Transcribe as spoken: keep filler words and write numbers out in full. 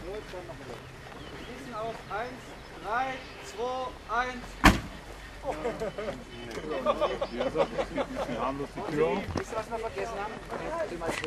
Schließen auf. Eins, drei, zwei, eins. Wir haben die Tür auf. Wisst ihr, was wir vergessen haben?